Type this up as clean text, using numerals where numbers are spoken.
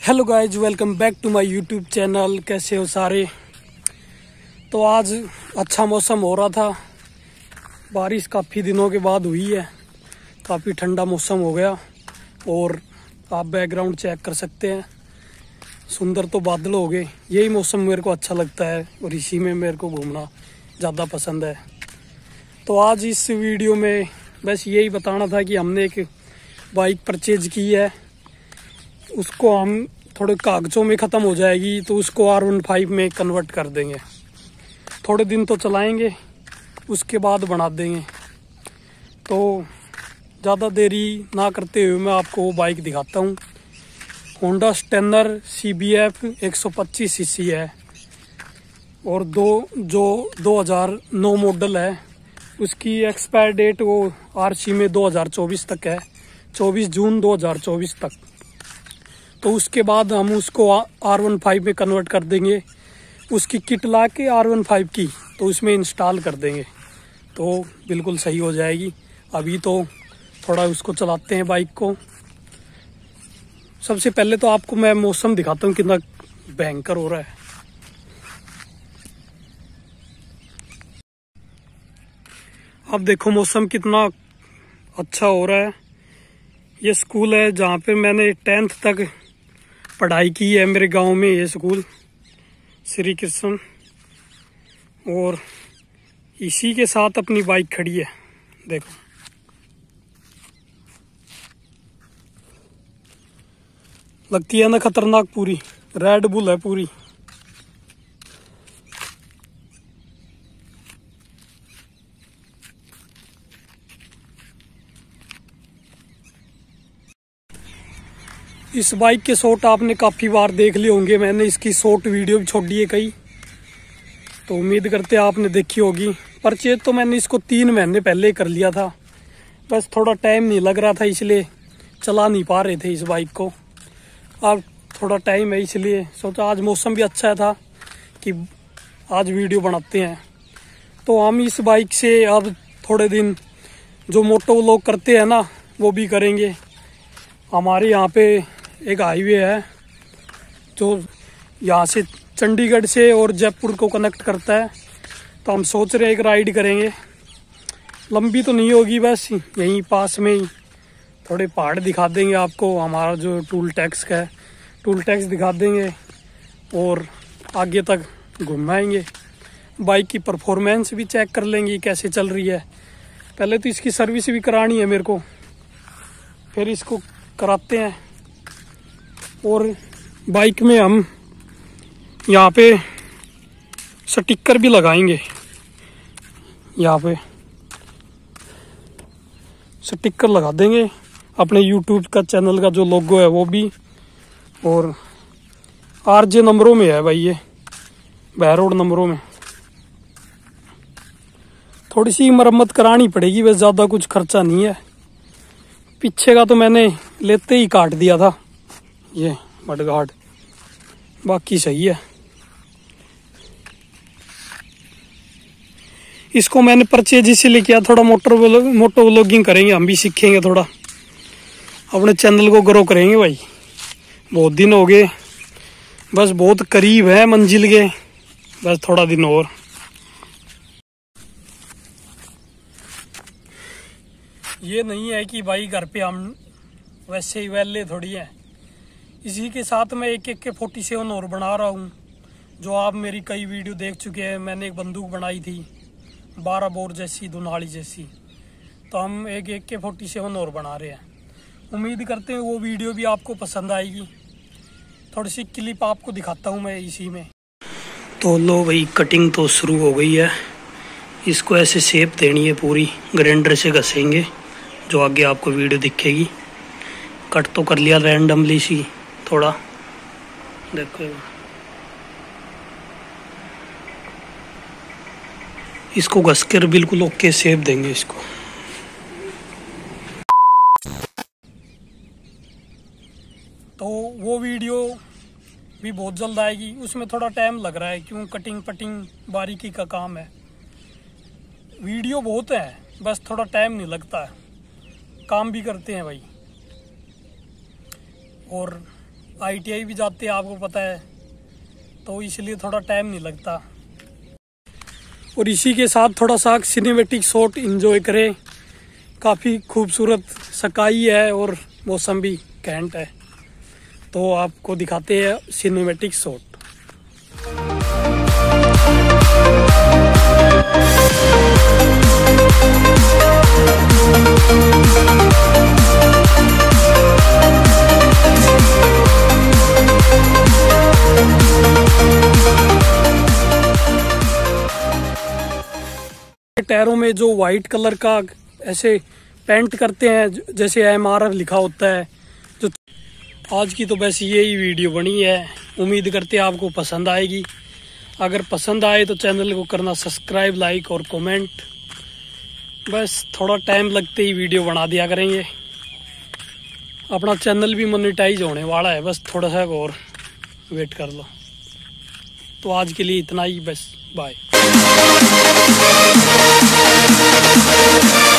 Hello guys, welcome back to my YouTube channel. कैसे हो सारे। तो आज अच्छा मौसम हो रहा था, बारिश काफ़ी दिनों के बाद हुई है, काफ़ी ठंडा मौसम हो गया। और आप बैकग्राउंड चेक कर सकते हैं, सुंदर तो बादल हो गए। यही मौसम मेरे को अच्छा लगता है और इसी में मेरे को घूमना ज़्यादा पसंद है। तो आज इस वीडियो में बस यही बताना था कि हमने एक बाइक परचेज की है, उसको हम थोड़े कागजों में ख़त्म हो जाएगी तो उसको R15 में कन्वर्ट कर देंगे। थोड़े दिन तो चलाएंगे, उसके बाद बना देंगे। तो ज़्यादा देरी ना करते हुए मैं आपको वो बाइक दिखाता हूँ। होंडा स्टेनर CBF 125 सीसी है और 2009 मॉडल है। उसकी एक्सपायर डेट वो RC में 2024 तक है, 24 जून 2024 तक। तो उसके बाद हम उसको R15 में कन्वर्ट कर देंगे। उसकी किट ला के R15 की तो उसमें इंस्टॉल कर देंगे तो बिल्कुल सही हो जाएगी। अभी तो थोड़ा उसको चलाते हैं बाइक को। सबसे पहले तो आपको मैं मौसम दिखाता हूँ कितना भयंकर हो रहा है। अब देखो मौसम कितना अच्छा हो रहा है। ये स्कूल है जहाँ पे मैंने 10th तक पढ़ाई की है, मेरे गांव में ये स्कूल श्री कृष्ण। और इसी के साथ अपनी बाइक खड़ी है, देखो। लगती है ना खतरनाक, पूरी रेड बुल है पूरी। इस बाइक के शॉट आपने काफ़ी बार देख लिए होंगे, मैंने इसकी शॉर्ट वीडियो भी छोड़ी है कई, तो उम्मीद करते हैं आपने देखी होगी। परचेज तो मैंने इसको 3 महीने पहले कर लिया था, बस थोड़ा टाइम नहीं लग रहा था इसलिए चला नहीं पा रहे थे इस बाइक को। अब थोड़ा टाइम है इसलिए सोचा आज मौसम भी अच्छा था कि आज वीडियो बनाते हैं। तो हम इस बाइक से अब थोड़े दिन जो मोटो व्लॉग करते हैं ना वो भी करेंगे। हमारे यहाँ पे एक हाईवे है जो यहाँ से चंडीगढ़ से और जयपुर को कनेक्ट करता है, तो हम सोच रहे हैं एक राइड करेंगे। लंबी तो नहीं होगी, बस यहीं पास में ही थोड़े पहाड़ दिखा देंगे आपको। हमारा जो टूल टैक्स का है, टूल टैक्स दिखा देंगे और आगे तक घुमाएंगे। बाइक की परफॉर्मेंस भी चेक कर लेंगे कैसे चल रही है। पहले तो इसकी सर्विस भी करानी है मेरे को, फिर इसको कराते हैं। और बाइक में हम यहाँ पे स्टिकर भी लगाएंगे, यहाँ पे स्टिकर लगा देंगे अपने YouTube का चैनल का जो लोगो है वो भी। और RJ नंबरों में है भाई, ये बहरोड नंबरों में। थोड़ी सी मरम्मत करानी पड़ेगी, बस ज़्यादा कुछ खर्चा नहीं है। पीछे का तो मैंने लेते ही काट दिया था ये मडगार्ड, बाकी सही है। इसको मैंने परचेज इसीलिए किया, थोड़ा मोटो व्लॉगिंग करेंगे, हम भी सीखेंगे, थोड़ा अपने चैनल को ग्रो करेंगे भाई। बहुत दिन हो गए, बस बहुत करीब है मंजिल के, बस थोड़ा दिन और। ये नहीं है कि भाई घर पे हम वैसे ही वेले थोड़ी है। इसी के साथ मैं एक के 47 और बना रहा हूँ, जो आप मेरी कई वीडियो देख चुके हैं। मैंने एक बंदूक बनाई थी 12 बोर जैसी, दुनाली जैसी। तो हम एक के 47 और बना रहे हैं। उम्मीद करते हैं वो वीडियो भी आपको पसंद आएगी। थोड़ी सी क्लिप आपको दिखाता हूँ मैं इसी में। तो लो भाई, कटिंग तो शुरू हो गई है। इसको ऐसे शेप देनी है पूरी, ग्राइंडर से घसेंगे, जो आगे आपको वीडियो दिखेगी। कट तो कर लिया रैंडमली सी थोड़ा, देखो। इसको घस कर बिल्कुल ओके शेप देंगे इसको। तो वो वीडियो भी बहुत जल्द आएगी, उसमें थोड़ा टाइम लग रहा है क्यों, कटिंग पटिंग बारीकी का काम है। वीडियो बहुत है, बस थोड़ा टाइम नहीं लगता है, काम भी करते हैं भाई। और ITI भी जाते हैं, आपको पता है, तो इसलिए थोड़ा टाइम नहीं लगता। और इसी के साथ थोड़ा सा सिनेमैटिक शॉट एंजॉय करें। काफ़ी खूबसूरत स्काई है और मौसम भी कैंट है, तो आपको दिखाते हैं सिनेमैटिक शॉट। टायरों में जो वाइट कलर का ऐसे पेंट करते हैं, जैसे MRF लिखा होता है। जो आज की तो बस यही वीडियो बनी है, उम्मीद करते हैं आपको पसंद आएगी। अगर पसंद आए तो चैनल को करना सब्सक्राइब, लाइक और कमेंट। बस थोड़ा टाइम लगते ही वीडियो बना दिया करेंगे। अपना चैनल भी मोनेटाइज होने वाला है, बस थोड़ा सा और वेट कर लो। तो आज के लिए इतना ही, बस बाय।